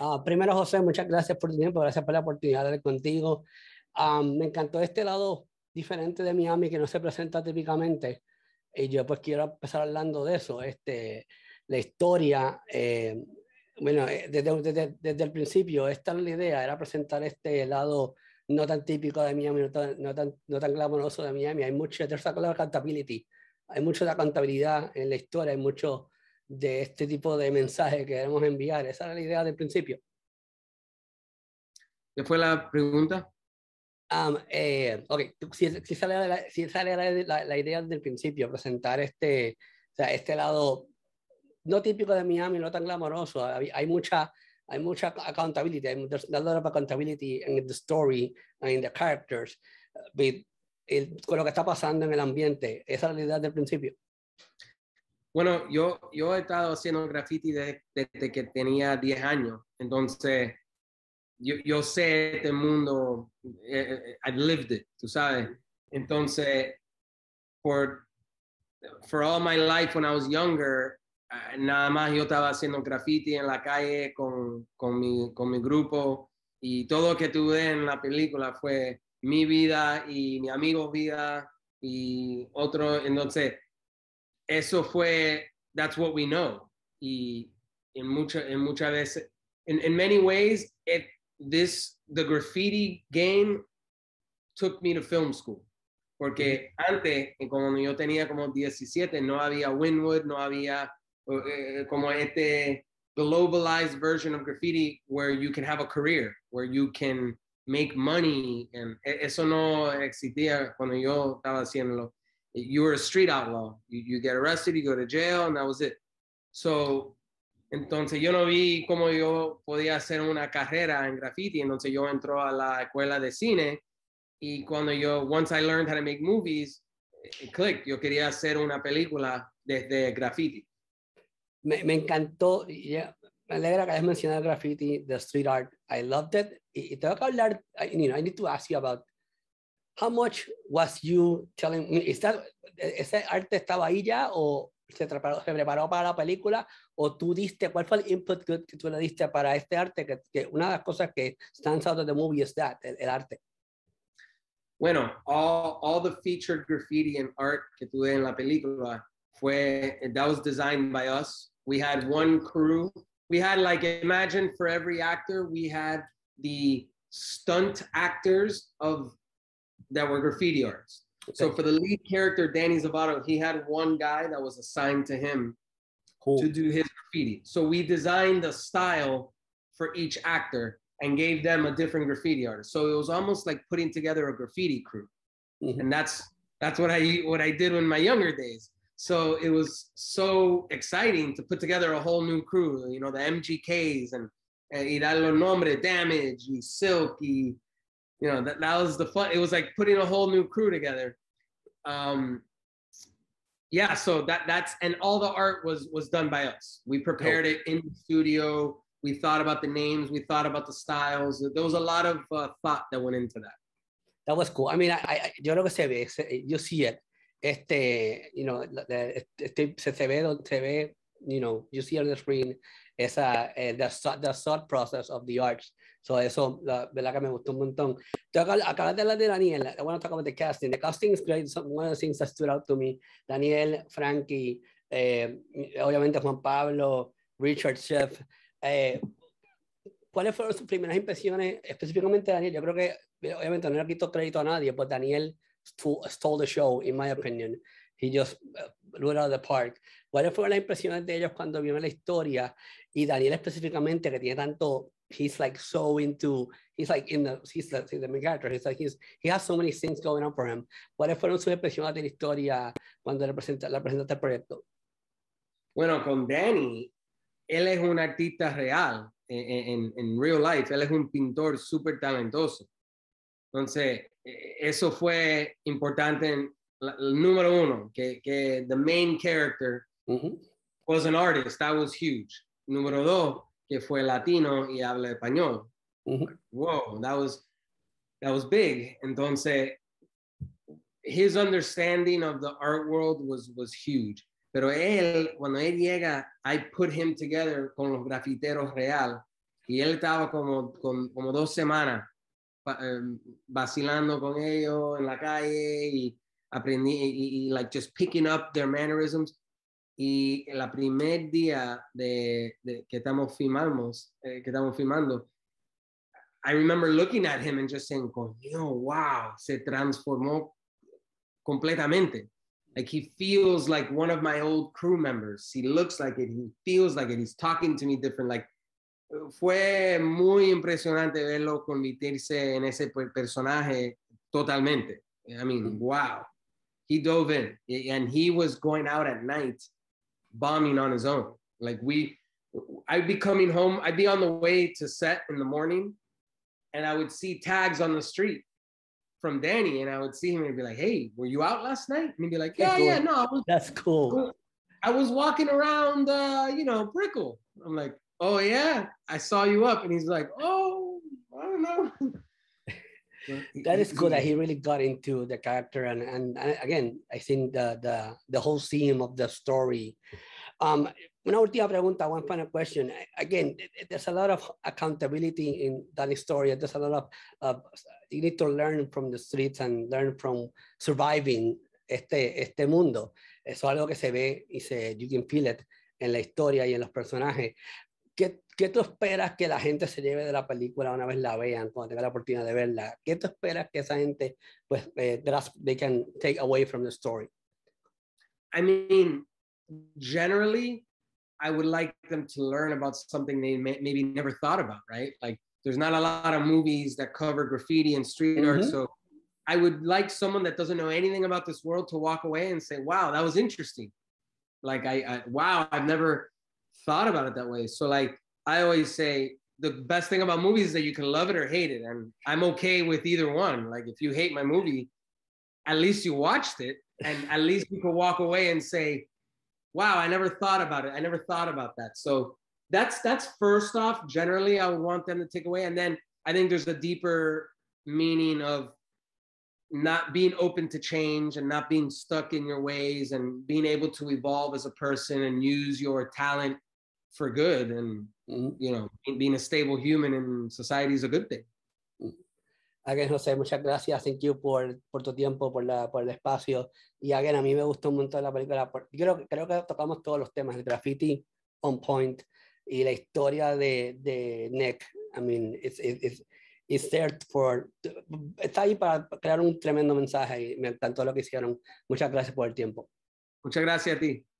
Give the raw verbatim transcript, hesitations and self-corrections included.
Uh, primero, José, muchas gracias por tu tiempo, gracias por la oportunidad de hablar contigo. Um, me encantó este lado diferente de Miami que no se presenta típicamente. Y yo pues quiero empezar hablando de eso. Este, la historia, eh, bueno, eh, desde, desde, desde el principio, esta era la idea, era presentar este lado no tan típico de Miami, no tan, no tan, no tan glamoroso de Miami. Hay mucho, there's a lot of accountability. Hay mucho de accountabilidad en la historia, hay mucho de este tipo de mensaje que queremos enviar. Esa era la idea del principio. ¿Qué fue la pregunta? Um, eh, ok, si, si sale, la, si sale la, la, la idea del principio, presentar este, o sea, este lado no típico de Miami, no tan glamoroso. Hay, hay mucha, hay mucha accountability. There's a lot of accountability in the story and in the characters. With, el, con lo que está pasando en el ambiente. Esa es la idea del principio. Bueno, yo, yo he estado haciendo graffiti desde, desde que tenía diez años. Entonces, yo, yo sé este mundo, eh, I've lived it, tú sabes. Entonces, for, for all my life when I was younger, uh, nada más yo estaba haciendo graffiti en la calle con, con, mi, con mi grupo y todo lo que tuve en la película fue mi vida y mi amigo vida y otro. Entonces, eso fue, that's what we know. Y en, mucha, en muchas veces, in, in many ways, it, this, the graffiti game took me to film school. Porque mm-hmm. antes, cuando yo tenía como diecisiete, no había Winwood, no había eh, como este globalized version of graffiti where you can have a career, where you can make money. And eso no existía cuando yo estaba haciéndolo. You were a street outlaw. You, you get arrested, you go to jail, and that was it. So, entonces yo no vi cómo yo podía hacer una carrera en graffiti. Entonces yo entró a la escuela de cine y cuando yo, once I learned how to make movies, it clicked. Yo quería hacer una película desde graffiti. Me, me encantó. Yeah, me alegra que hayas mencionado graffiti, the street art. I loved it. Y, y tengo que hablar, you know, I need to ask you about how much was you telling me, is that, ese arte estaba ahí ya o se preparó, se preparó para la película o tú diste, cuál fue el input que, que tú le diste para este arte? Que, que una de las cosas que stands out of the movie is that, el, el arte. Bueno, all, all the featured graffiti and art que tuve en la película fue, that was designed by us. We had one crew. We had like, imagine for every actor, we had the stunt actors of that were graffiti artists. Okay. So for the lead character, Danny Zavato, he had one guy that was assigned to him cool. to do his graffiti. So we designed the style for each actor and gave them a different graffiti artist. So it was almost like putting together a graffiti crew. Mm-hmm. And that's that's what I what I did in my younger days. So it was so exciting to put together a whole new crew, you know, the M G Ks and, and y dar los nombres, Damage, y Silk, y, you know, that, that was the fun. It was like putting a whole new crew together. Um, yeah, so that that's, and all the art was was done by us. We prepared oh. it in the studio. We thought about the names. We thought about the styles. There was a lot of uh, thought that went into that. That was cool. I mean, I, I, yo creo que se ve, se, you see it. Este, you know, este, se, se ve, se ve, you know, you see on the screen esa, uh, the, the thought process of the arts. So eso, la verdad que me gustó un montón. Acabas de hablar de Daniel. I want to talk about the casting. The casting is great. One of the things that stood out to me. Daniel, Frankie, eh, obviamente Juan Pablo, Richard Chef. Eh, ¿Cuáles fueron sus primeras impresiones? Específicamente Daniel, yo creo que, obviamente no le quito crédito a nadie, pero Daniel stole the show, in my opinion. He just blew it out of the park. ¿Cuáles fueron las impresiones de ellos cuando vieron la historia? Y Daniel específicamente, que tiene tanto, he's like so into, he's like in the, he's the, he's the main character, he's like, he's, he has so many things going on for him. ¿Cuáles fueron sus impresiones de la historia cuando le presenta, le presentaste el proyecto? Bueno, con Danny, él es un artista real, en, en, en real life, él es un pintor súper talentoso. Entonces, eso fue importante en el número uno, que, que the main character uh-huh. was an artist, that was huge. Número dos, que fue latino y habla español. Uh-huh. Whoa, that was, that was big. Entonces, his understanding of the art world was, was huge. Pero él, cuando él llega, I put him together con los grafiteros real Y él estaba como, con, como dos semanas eh, vacilando con ellos en la calle y aprendí, y, y like just picking up their mannerisms. Y el primer día de, de que estamos filmamos, eh, que estamos filmando, I remember looking at him and just saying, coño, wow, se transformó completamente. Like he feels like one of my old crew members. He looks like it. He feels like it. He's talking to me different. Like fue muy impresionante verlo convertirse en ese personaje totalmente. I mean, wow. He dove in, and he was going out at night bombing on his own. Like we, I'd be coming home. I'd be on the way to set in the morning, and I would see tags on the street from Danny, and I would see him and be like, "Hey, were you out last night?" And he'd be like, "Yeah, cool. yeah, no, I was, that's cool. I was walking around, uh, you know, Brickell." I'm like, "Oh yeah, I saw you up," and he's like, "Oh, I don't know." That is cool that he really got into the character, and and, and again, I think the the the whole theme of the story. Um, una última pregunta, one final question. Again, there's a lot of accountability in that story. There's a lot of, uh, you need to learn from the streets and learn from surviving este, este mundo. Eso es algo que se ve y se, you can feel it en la historia y en los personajes. ¿Qué, ¿Qué tú esperas que la gente se lleve de la película una vez la vean, cuando tenga la oportunidad de verla? ¿Qué tú esperas que esa gente, pues, eh, they can take away from the story? I mean, generally, I would like them to learn about something they may, maybe never thought about, right? Like, there's not a lot of movies that cover graffiti and street mm-hmm. art. So I would like someone that doesn't know anything about this world to walk away and say, wow, that was interesting. Like, I, I wow, I've never thought about it that way. So, like, I always say, the best thing about movies is that you can love it or hate it. And I'm okay with either one. Like, if you hate my movie, at least you watched it. And at least you can walk away and say, wow, I never thought about it. I never thought about that. So that's that's first off, generally, I would want them to take away. And then I think there's a deeper meaning of not being open to change and not being stuck in your ways and being able to evolve as a person and use your talent for good. And, you know, being a stable human in society is a good thing. Again, José, muchas gracias. Thank you por, por tu tiempo, por, la, por el espacio. Y again, a mí me gustó un montón la película. Creo, creo que tocamos todos los temas. El graffiti on point y la historia de, de Nick. I mean, it's, it's, it's there for... Está ahí para crear un tremendo mensaje y me encantó lo que hicieron. Muchas gracias por el tiempo. Muchas gracias a ti.